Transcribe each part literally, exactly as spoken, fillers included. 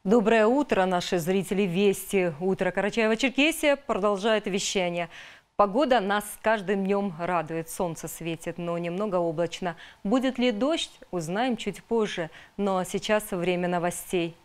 Доброе утро, наши зрители Вести. Утро Карачаево-Черкесия продолжает вещание. Погода нас с каждым днем радует. Солнце светит, но немного облачно. Будет ли дождь, узнаем чуть позже. Но сейчас время новостей.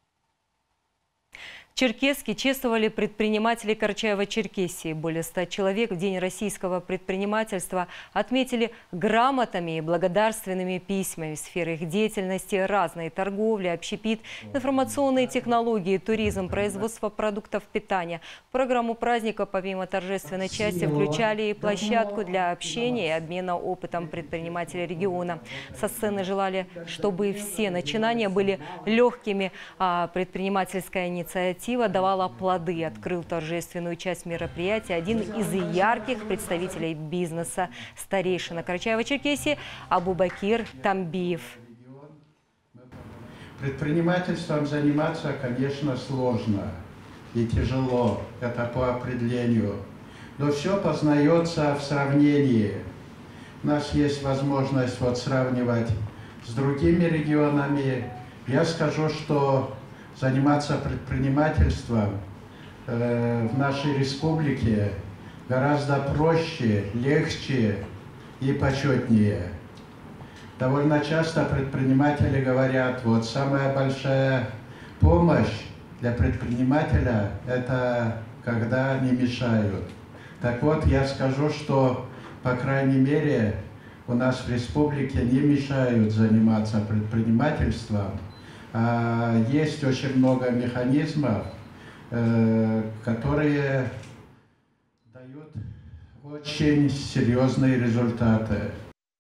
В Черкесске чествовали предпринимателей Карачаево-Черкесии. Более ста человек в День российского предпринимательства отметили грамотами и благодарственными письмами. Сферы их деятельности разные: торговля, общепит, информационные технологии, туризм, производство продуктов питания. В программу праздника помимо торжественной части включали и площадку для общения и обмена опытом предпринимателей региона. Со сцены желали, чтобы все начинания были легкими, а предпринимательская инициатива давала плоды. Открыл торжественную часть мероприятия один из ярких представителей бизнеса, старейшина Карачаево-Черкесии Абубакир Тамбиев. Предпринимательством заниматься, конечно, сложно и тяжело, это по определению. Но все познается в сравнении. У нас есть возможность вот сравнивать с другими регионами. Я скажу, что заниматься предпринимательством э, в нашей республике гораздо проще, легче и почетнее. Довольно часто предприниматели говорят, вот самая большая помощь для предпринимателя – это когда не мешают. Так вот, я скажу, что, по крайней мере, у нас в республике не мешают заниматься предпринимательством. Есть очень много механизмов, которые дают очень серьезные результаты.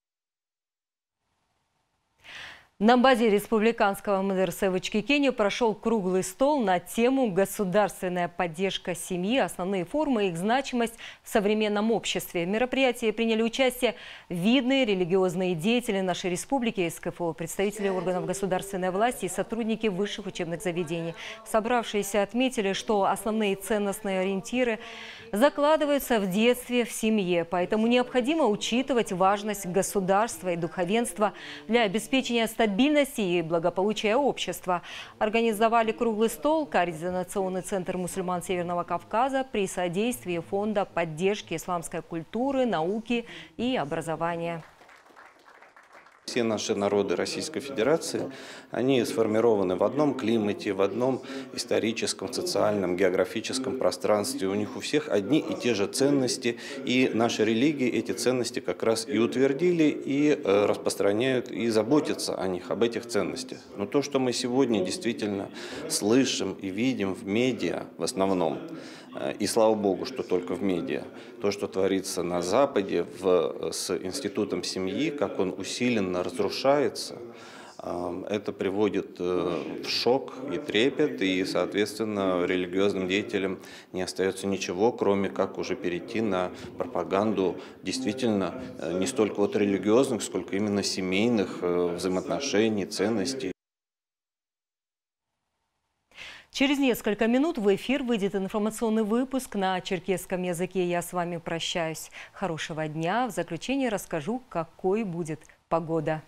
На базе республиканского медресе в Ичкекене прошел круглый стол на тему «Государственная поддержка семьи. Основные формы и их значимость в современном обществе». В мероприятии приняли участие видные религиозные деятели нашей республики, СКФО, представители органов государственной власти и сотрудники высших учебных заведений. Собравшиеся отметили, что основные ценностные ориентиры закладываются в детстве, в семье. Поэтому необходимо учитывать важность государства и духовенства для обеспечения стабильности стабильности и благополучия общества. Организовали круглый стол Координационный центр мусульман Северного Кавказа при содействии Фонда поддержки исламской культуры, науки и образования. Все наши народы Российской Федерации, они сформированы в одном климате, в одном историческом, социальном, географическом пространстве. У них у всех одни и те же ценности. И наши религии эти ценности как раз и утвердили, и распространяют, и заботятся о них, об этих ценностях. Но то, что мы сегодня действительно слышим и видим в медиа в основном, и слава Богу, что только в медиа, то, что творится на Западе в, с институтом семьи, как он усиленно разрушается, это приводит в шок и трепет, и, соответственно, религиозным деятелям не остается ничего, кроме как уже перейти на пропаганду действительно не столько вот религиозных, сколько именно семейных взаимоотношений, ценностей. Через несколько минут в эфир выйдет информационный выпуск на черкесском языке. Я с вами прощаюсь. Хорошего дня. В заключение расскажу, какой будет погода.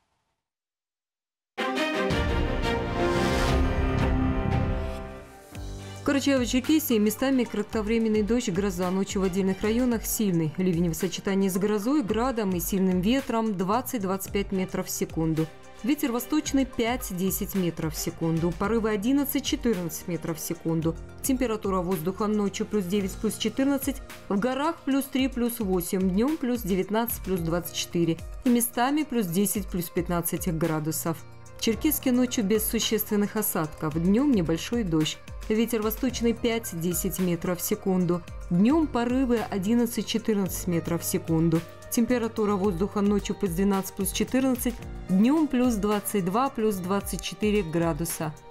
В Карачаево-Черкесии местами кратковременный дождь, гроза. Ночью в отдельных районах сильный ливень в сочетании с грозой, градом и сильным ветром двадцать — двадцать пять метров в секунду. Ветер восточный пять — десять метров в секунду. Порывы одиннадцать — четырнадцать метров в секунду. Температура воздуха ночью плюс девять, плюс четырнадцать. В горах плюс три, плюс восемь. Днем плюс девятнадцать, плюс двадцать четыре. И местами плюс десять, плюс пятнадцать градусов. В Черкесске ночью без существенных осадков. Днем небольшой дождь. Ветер восточный пять — десять метров в секунду. Днем порывы одиннадцать — четырнадцать метров в секунду. Температура воздуха ночью плюс двенадцать, плюс четырнадцать. Днем плюс двадцать два, плюс двадцать четыре градуса.